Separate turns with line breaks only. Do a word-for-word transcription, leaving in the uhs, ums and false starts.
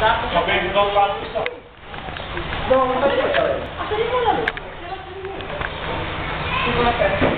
Sabihin mo practice ako.
No, asalin mo lang. Asalin mo lang.